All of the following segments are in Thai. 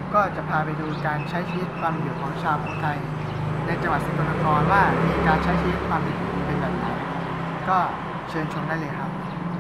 ก็จะพาไปดูการใช้ชีวิตความอยู่ของชาวภูไทยในจังหวัดสกลนครว่ามีการใช้ชีวิตความเป็นแบบไหนก็เชิญชมได้เลยครับ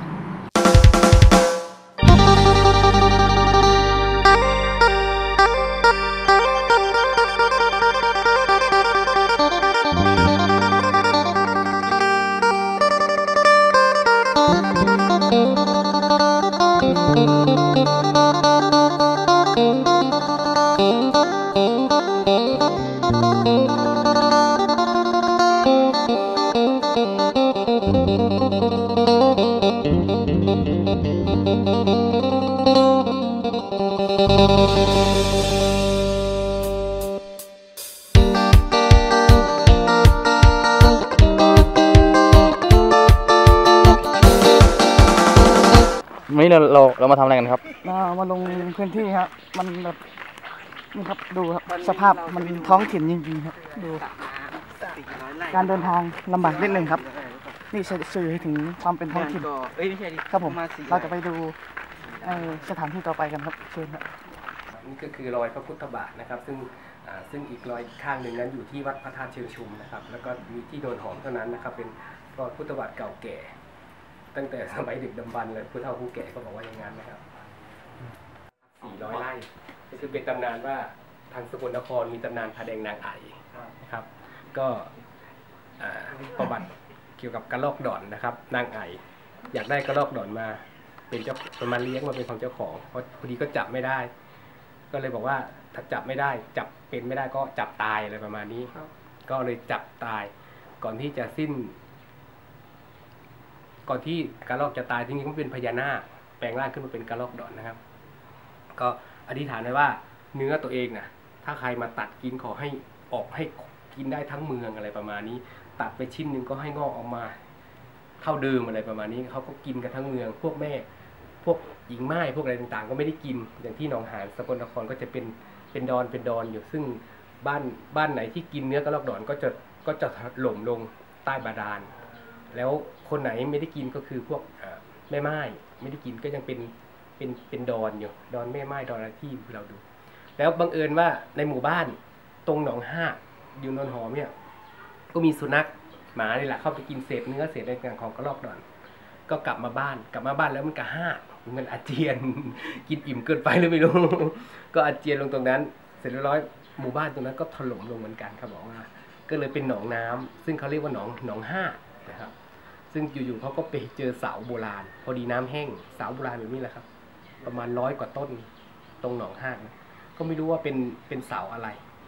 วันนี้เรามาทำอะไรกันครับมาลงพื้นที่ครับมันแบบนี่ครับดูครับสภาพมันท้องถิ่นจริงๆครับดูการเดินทางลำบากนิดหนึ่งครับนี่สื่อให้ถึงความเป็นท้องถิ่นครับผมเราจะไปดูสถานที่ต่อไปกันครับเชิญครับนี่ก็คือรอยพระพุทธบาทนะครับซึ่งอีกรอยข้างหนึ่งนั้นอยู่ที่วัดพระธาตุเชิงชุมนะครับแล้วก็มีที่โดนหอมเท่านั้นนะครับเป็นรอยพุทธบาทเก่าแก่ตั้งแต่สมัยดึกดำบรรพ์เลยผู้เฒ่าผู้แก่ก็บอกว่าอย่างนั้นนะครับ400 ไร่ก็คือเป็นตำนานว่าทางสกลนครมีตำนานผาแดงนางไอ่นะครับก็ประวัติเกี่ยวกับกระรอกดอนนะครับนางไอ่อยากได้กระรอกดอนมาเป็นเจ้ามาเลี้ยงมาเป็นของเจ้าของเพราะพอดีก็จับไม่ได้ก็เลยบอกว่าถ้าจับไม่ได้จับเป็นไม่ได้ก็จับตายอะไรประมาณนี้ก็เลยจับตายก่อนที่จะสิ้นก่อนที่กระรอกจะตายจริงๆมันเป็นพญานาคแปลงร่างขึ้นมาเป็นกระรอกดอนนะครับก็อธิษฐานไว้ว่าเนื้อตัวเองนะถ้าใครมาตัดกินขอให้ออกให้กินได้ทั้งเมืองอะไรประมาณนี้ตัดไปชิ้นหนึ่งก็ให้งอกออกมาเท่าเดิมอะไรประมาณนี้เขาก็กินกันทั้งเมืองพวกแม่พวกหญิงไม้พวกอะไรต่างๆก็ไม่ได้กินอย่างที่หนองหานสกลนครก็จะเป็นดอนอยู่ซึ่งบ้านไหนที่กินเนื้อกระรอกดอนก็จะหล่มลงใต้บาดาลแล้วคนไหนไม่ได้กินก็คือพวกแม่ไม้ไม่ได้กินก็ยังเป็นดอนอยู่ดอนแม่ไม้ดอนอะไรที่เราดูแล้วบังเอิญว่าในหมู่บ้านตรงหนองห้าอยู่นนหอมเนี่ยก็มีสุนัขหมานี่แหละเข้าไปกินเศษเนื้อเศษอะไรต่างของกระรอกดอนก็กลับมาบ้านแล้วมันก็มันอาเจียนกินอิ่มเกินไปหรือไม่รู้ ก็อาเจียนลงตรงนั้นเสร็จเรียบร้อยหมู่บ้านตรงนั้นก็ถล่มลงเหมือนกันครับบอกว่าก็เลยเป็นหนองน้ำซึ่งเขาเรียกว่าหนองห้านะครับซึ่งอยู่ๆเขาก็ไปเจอเสาโบราณพอดีน้ำแห้งเสาโบราณแบบนี้แหละครับประมาณ100 กว่าต้นตรงหนองห้าก็ไม่รู้ว่าเป็นเสาอะไร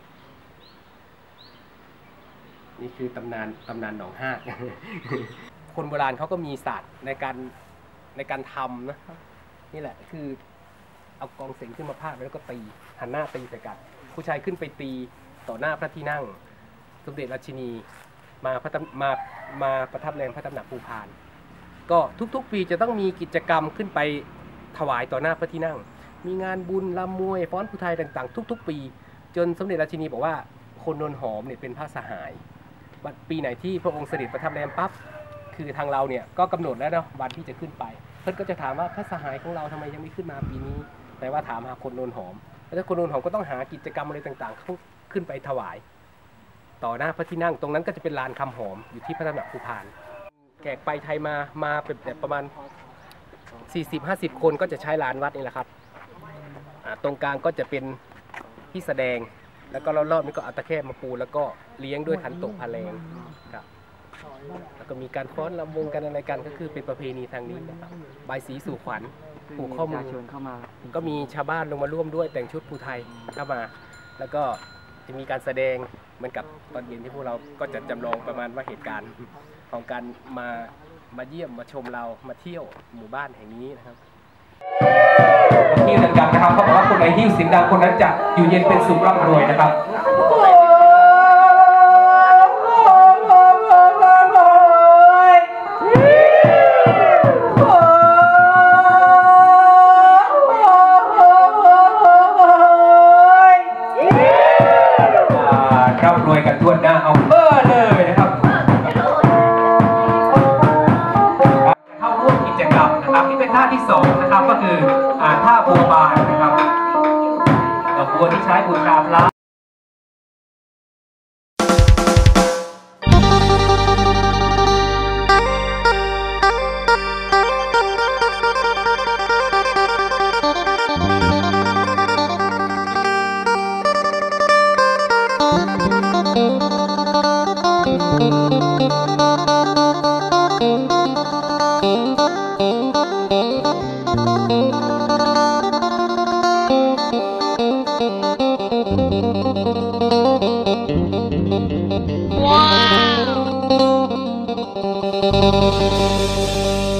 นี่คือตำนานหนองห้า คนโบราณเขาก็มีศาสตร์ในการทำนะนี่แหละคือเอากองเสียงขึ้นมาพาดแล้วก็ตีหันหน้าตีใส่กันผู้ชายขึ้นไปตีต่อหน้าพระที่นั่งสมเด็จราชินีมาประทับแรมพระตำหนักภูพานก็ทุกๆปีจะต้องมีกิจกรรมขึ้นไปถวายต่อหน้าพระที่นั่งมีงานบุญรำมวยฟ้อนภูไทยต่างๆทุกๆปีจนสมเด็จราชินีบอกว่าคนนนหอมเนี่ยเป็นพระสหายปีไหนที่พระองค์เสด็จประทับแรมปั๊บคือทางเราเนี่ยก็กำหนดแล้วนะวันที่จะขึ้นไปเพื่อนก็จะถามว่าพระสหายของเราทำไมยังไม่ขึ้นมาปีนี้แต่ว่าถามหาคนนนหอมแล้วคนนนหอมก็ต้องหากิจกรรมอะไรต่างๆขึ้นไปถวายต่อหน้าพระที่นั่งตรงนั้นก็จะเป็นลานคำหอมอยู่ที่พระตำหนักภูพานแขกไปไทยมาเป็นแบบประมาณ 40-50 คนก็จะใช้ลานวัดนี่แหละครับตรงกลางก็จะเป็นที่แสดงแล้วก็รอบๆนี้ก็เอาตะแคร่มาปูแล้วก็เลี้ยงด้วยขันโตกพาแรงครับแล้วก็มีการฟ้อนรำวงกันอะไรกันก็คือเป็นประเพณีทางนี้นะครับบายสีสู่ขวัญผูกข้อมือก็มีชาวบ้านลงมาร่วมด้วยแต่งชุดภูไทยเข้ามาแล้วก็จะมีการแสดงเหมือนกับตอนเย็นที่พวกเราก็จะจำลองประมาณว่าเหตุการณ์ของการมาเยี่ยมมาชมเรามาเที่ยวหมู่บ้านแห่งนี้นะครับที่ดังๆนะครับเขาบอกว่าคนไหนหิ้วเสียงดังคนนั้นจะอยู่เย็นเป็นสุขร่ำรวยนะครับร่ำรวยกันทั่วหน้าเอาเลยนะครับเข้าร่วมกิจกรรมนะครับที่เป็นท่าที่2นะครับก็คือท่าบัวบานนะครับดอกบัวที่ช้อุดกาบล้า Wow!